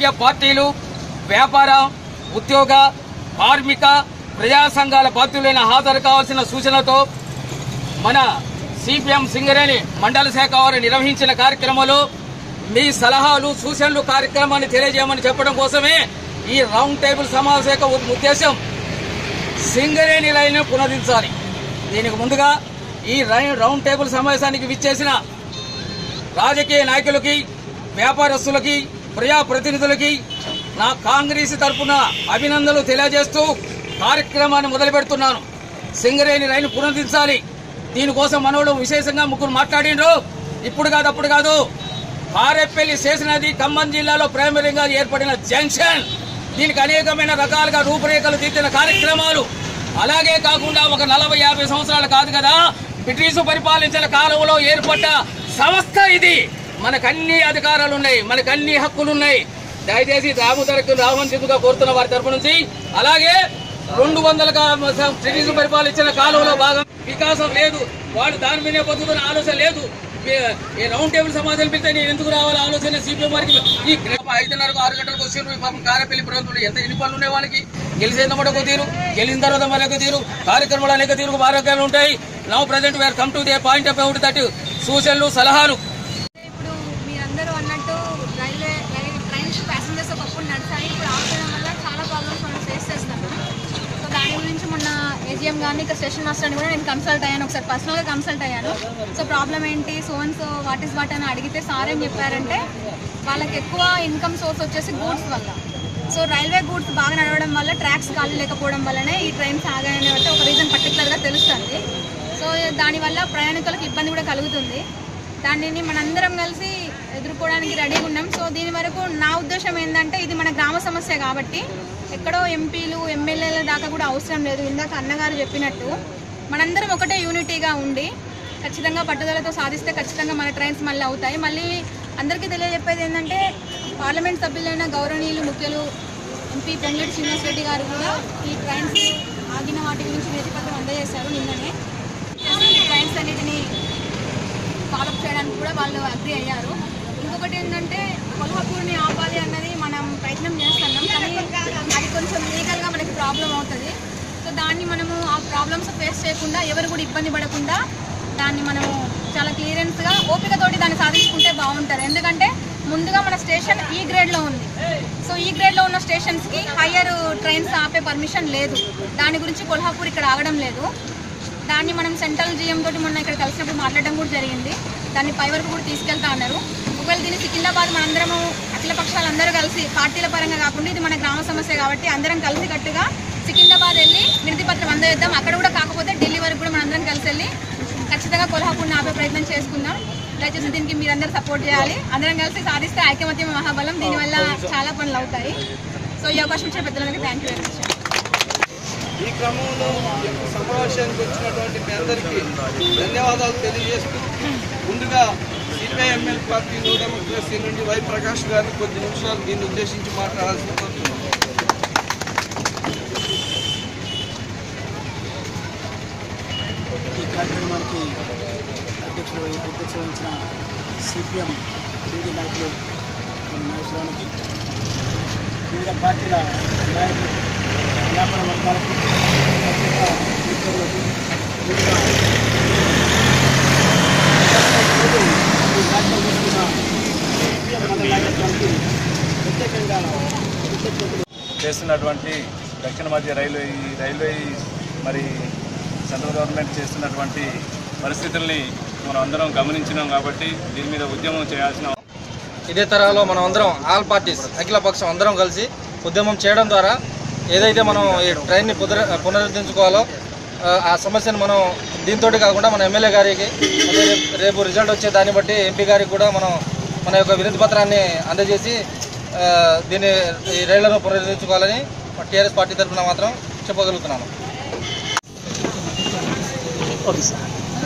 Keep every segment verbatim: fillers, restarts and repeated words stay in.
రాజకీయ పార్టీలు, వ్యాపార, ఉద్యోగ, కార్మిక, ప్రజా సంఘాల బాధ్యులైన హాజరు కావాల్సిన సూచనతో మన సిపిఎం సింగరేణి మండల శాఖ వారు నిర్వహించిన కార్యక్రమంలో మీ సలహాలు, సూచనలు కార్యక్రమాన్ని తెలియజేయమని చెప్పడం కోసమే ఈ రౌండ్ టేబుల్ సమావేశం యొక్క ఉద్దేశం. సింగరేణి లైన్ పునరుద్ధరించాలి. దీనికి ముందుగా ఈ రౌండ్ టేబుల్ సమావేశానికి విచ్చేసిన రాజకీయ నాయకులకి, వ్యాపారస్తులకి, ప్రజాప్రతినిధులకి నా కాంగ్రెస్ తరఫున అభినందనలు తెలియజేస్తూ కార్యక్రమాన్ని మొదలు పెడుతున్నాను. సింగరేణి లైన్ పునరుద్ధరించాలి. దీనికోసం మనోళ్ళు విశేషంగా ముగ్గురు మాట్లాడిండ్రు. ఇప్పుడు కాదు, అప్పుడు కాదు. కారేపల్లి చేసినది ఖమ్మం జిల్లాలో ప్రైమరీగా ఏర్పడిన జంక్షన్. దీనికి అనేకమైన రకాలుగా రూపురేఖలు తీర్చిన కార్యక్రమాలు. అలాగే కాకుండా ఒక నలభై యాభై సంవత్సరాలు కాదు కదా, బ్రిటిష్ పరిపాలించిన కాలంలో ఏర్పడ్డ సంస్థ ఇది. మనకన్ని అధికారాలు ఉన్నాయి, మనకన్ని హక్కులు ఉన్నాయి. దయచేసి దామోదరకు రావంతిగా కోరుతున్న వారి తరపు నుంచి. అలాగే రెండు వందల బ్రిటిష్ పరిపాలించిన కాలంలో భాగం వికాసం లేదు, వాళ్ళు దాని మీదే బతుకుతున్న ఆలోచన లేదు. ఈ రౌండ్ టేబుల్ సమాధానం పెడితే నేను ఎందుకు రావాలి ఆలోచన సిపిఎం వారికి. ఈ ఐదున్నరకు ఆరు గంటలకు వచ్చి పాపం కారేపల్లి ప్రభుత్వం ఎంత ఎన్ని పనులు ఉన్నాయి వాళ్ళకి. గెలిచిన ఒక తీరు, గెలిచిన తర్వాత మరొక తీరు, కార్యక్రమాలు అనేక తీరు ఆరోగ్యాలు ఉంటాయి. Now present where come to the point of out that సూచనలు, సలహాలు. ఇప్పుడు మీరందరూ అన్నట్టు రైల్వే ట్రైన్స్ ప్యాసింజర్స్ ఒకప్పుడు నడిచాయి, ఇప్పుడు ఆపడం వల్ల చాలా ప్రాబ్లమ్స్ మనం ఫేస్ చేస్తున్నాము. సో దాని గురించి మొన్న ఏజీఎం కానీ ఇక స్టేషన్ మాస్టర్ని కూడా నేను కన్సల్ట్ అయ్యాను, ఒకసారి పర్సనల్గా కన్సల్ట్ అయ్యాను. సో ప్రాబ్లం ఏంటి, so and so what is what అని అడిగితే సార్ ఏం చెప్పారంటే వాళ్ళకి ఎక్కువ ఇన్కమ్ సోర్స్ వచ్చేసి గూడ్స్ వల్ల. సో రైల్వే గూడ్స్ బాగా నడవడం వల్ల ట్రాక్స్ ఖాళీ లేకపోవడం వల్లనే ఈ ట్రైన్స్ ఆగాయనే అంటే ఒక రీజన్ పర్టికులర్గా తెలుస్తుంది. సో దానివల్ల ప్రయాణికులకు ఇబ్బంది కూడా కలుగుతుంది. దానిని మనందరం కలిసి ఎదుర్కోవడానికి రెడీగా ఉన్నాం. సో దీని వరకు నా ఉద్దేశం ఏంటంటే ఇది మన గ్రామ సమస్య కాబట్టి ఎక్కడో ఎంపీలు, ఎమ్మెల్యేల దాకా కూడా అవసరం లేదు. ఇందాక అన్నగారు చెప్పినట్టు మనందరం ఒకటే యూనిటీగా ఉండి ఖచ్చితంగా పట్టుదలతో సాధిస్తే ఖచ్చితంగా మన ట్రైన్స్ మళ్ళీ అవుతాయి. మళ్ళీ అందరికీ తెలియజెప్పేది ఏంటంటే పార్లమెంట్ సభ్యులైన గౌరవనీయులు ముఖ్యులు ఎంపీ పొంగులేటి శ్రీనివాస్ రెడ్డి గారు కూడా ఈ ట్రైన్స్ ఆగిన వాటి గురించి వినతిపత్రం అందజేశారు నిన్ననే. ఈ ట్రైన్స్ అన్నిటినీ ఫాలోఅప్ చేయడానికి కూడా వాళ్ళు అగ్రీ అయ్యారు. ఇంకొకటి ఏంటంటే కొల్హాపూర్ని ఆపాలి అన్నది మనం ప్రయత్నం చేస్తున్నాం, కానీ అది కొంచెం లీగల్గా మనకి ప్రాబ్లం అవుతుంది. సో దాన్ని మనము ఆ ప్రాబ్లమ్స్ ఫేస్ చేయకుండా, ఎవరు కూడా ఇబ్బంది పడకుండా దాన్ని మనము చాలా క్లియరెన్స్గా ఓపికతోటి దాన్ని సాధించుకుంటే బాగుంటుంది. ఎందుకంటే ముందుగా మన స్టేషన్ ఈ గ్రేడ్లో ఉంది. సో ఈ గ్రేడ్లో ఉన్న స్టేషన్స్కి హయ్యర్ ట్రైన్స్ ఆపే పర్మిషన్ లేదు. దాని గురించి కొల్హాపూర్ ఇక్కడ ఆగడం లేదు. దాన్ని మనం సెంట్రల్ జీఎం తోటి మొన్న ఇక్కడ కలిసినప్పుడు మాట్లాడడం కూడా జరిగింది. దాన్ని పై వరకు కూడా తీసుకెళ్తా అన్నారు. ఒకవేళ దీన్ని సికింద్రాబాద్ మనందరము అఖిల పక్షాలు అందరూ కలిసి పార్టీల పరంగా కాకుండా ఇది మన గ్రామ సమస్య కాబట్టి అందరం కలిసి కట్టుగా సికింద్రాబాద్ వెళ్ళి వినతి పత్రం అందజేద్దాం. అక్కడ కూడా కాకపోతే ఢిల్లీ వరకు కూడా మనందరం కలిసి వెళ్ళి ఖచ్చితంగా కొల్హాపూర్ని ఆపే ప్రయత్నం చేసుకుందాం. దయచేసి దీనికి మీరందరూ సపోర్ట్ చేయాలి. అందరం కలిసి సాధిస్తే ఐకమత్యం మహాబలం. దీనివల్ల చాలా పనులు అవుతాయి. సో ఈ అవకాశం ఇచ్చిన పెద్దలందరికీ థ్యాంక్ యూ వెరీ మచ్. ఈ క్రమంలో సమావేశానికి వచ్చినటువంటి మీ అందరికీ ధన్యవాదాలు తెలియజేస్తూ ముందుగా CPI MLA party New Democracy నుండి వై ప్రకాష్ గారిని కొద్ది నిమిషాలు దీన్ని ఉద్దేశించి మాట్లాడాల్సి కోరుతున్నాను. ఈ కార్యక్రమానికి అధ్యక్షులు అధ్యక్ష వహించిన సిపిఎం టీడీ నాయకులు నాయకులకి, వివిధ పార్టీల నాయకులు, వ్యాపార వర్గాలకు, మిత్రులకు, వివిధ ఈ కార్యక్రమం చేస్తున్న సిపిఎం మండల నాయకత్వానికి ప్రత్యేకంగా చేస్తున్నటువంటి దక్షిణ మధ్య రైల్వే ఈ రైల్వే మరి సెంట్రల్ గవర్నమెంట్ చేస్తున్నటువంటి పరిస్థితుల్ని మనం అందరం గమనించినాం కాబట్టి దీని మీద ఉద్యమం చేయాల్సిన ఇదే తరహాలో మనం అందరం ఆల్ పార్టీస్ అఖిల పక్షం అందరం కలిసి ఉద్యమం చేయడం ద్వారా ఏదైతే మనం ఈ ట్రైన్ని పునర పునరుద్ధరించుకోవాలో ఆ సమస్యను మనం దీంతో కాకుండా మన ఎమ్మెల్యే గారికి రేపు రిజల్ట్ వచ్చే దాన్ని బట్టి ఎంపీ గారికి కూడా మనం మన యొక్క వినతి పత్రాన్ని అందజేసి దీన్ని ఈ రైళ్లను పునరుద్ధరించుకోవాలని టీఆర్ఎస్ పార్టీ తరఫున మాత్రం చెప్పగలుగుతున్నాను. Okay sir.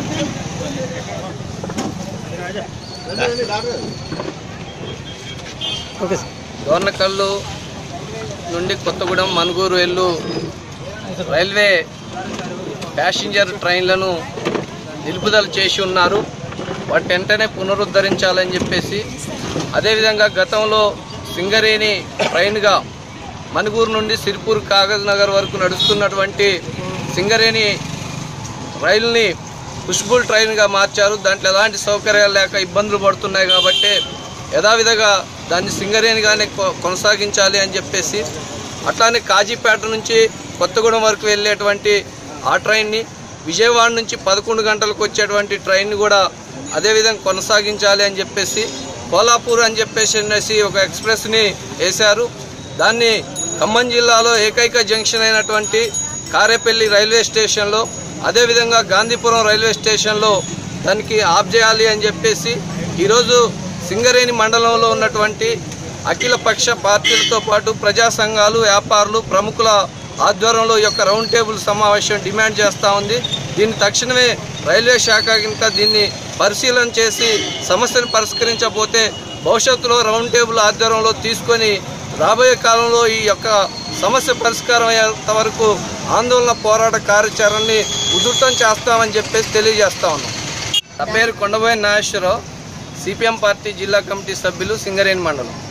Okay sir. Dornakal నుండి కొత్తగూడెం, మనుగూరు వెళ్ళు రైల్వే ప్యాసింజర్ ట్రైన్లను నిలుపుదల చేసి ఉన్నారు. వాటి వెంటనే పునరుద్ధరించాలని చెప్పేసి, అదేవిధంగా గతంలో సింగరేణి ట్రైన్గా మణుగూరు నుండి సిరిపూర్ కాగజ్ నగర్ వరకు నడుస్తున్నటువంటి సింగరేణి రైలుని పుష్బుల్ ట్రైన్గా మార్చారు. దాంట్లో ఎలాంటి సౌకర్యాలు లేక ఇబ్బందులు పడుతున్నాయి కాబట్టి యథావిధిగా దాన్ని సింగరేణిగానే కొనసాగించాలి అని చెప్పేసి, అట్లానే కాజీపేట నుంచి కొత్తగూడెం వరకు వెళ్ళేటువంటి ఆ ట్రైన్ని, విజయవాడ నుంచి పదకొండు గంటలకు వచ్చేటువంటి ట్రైన్ కూడా అదేవిధంగా కొనసాగించాలి అని చెప్పేసి కోలాపూర్ అని చెప్పేసి అనేసి ఒక ఎక్స్ప్రెస్ని వేశారు. దాన్ని ఖమ్మం జిల్లాలో ఏకైక జంక్షన్ అయినటువంటి కారేపల్లి రైల్వే స్టేషన్లో, అదేవిధంగా గాంధీపురం రైల్వే స్టేషన్లో దానికి ఆఫ్ చేయాలి అని చెప్పేసి ఈరోజు సింగరేణి మండలంలో ఉన్నటువంటి అఖిలపక్ష పార్టీలతో పాటు ప్రజా సంఘాలు, వ్యాపారులు, ప్రముఖుల ఆధ్వర్యంలో ఈ యొక్క రౌండ్ టేబుల్ సమావేశం డిమాండ్ చేస్తూ ఉంది. దీన్ని తక్షణమే రైల్వే శాఖ ఇంకా దీన్ని పరిశీలన చేసి సమస్యను పరిష్కరించకపోతే భవిష్యత్తులో రౌండ్ టేబుల్ ఆధ్వర్యంలో తీసుకొని రాబోయే కాలంలో ఈ యొక్క సమస్య పరిష్కారం అయ్యేంత వరకు ఆందోళన పోరాట కార్యాచరణని ఉధృతం చేస్తామని చెప్పేసి తెలియజేస్తా ఉన్నాం. నా పేరు కొండబోయిన నాగేశ్వరరావు, సిపిఎం పార్టీ జిల్లా కమిటీ సభ్యులు, సింగరేణి మండలం.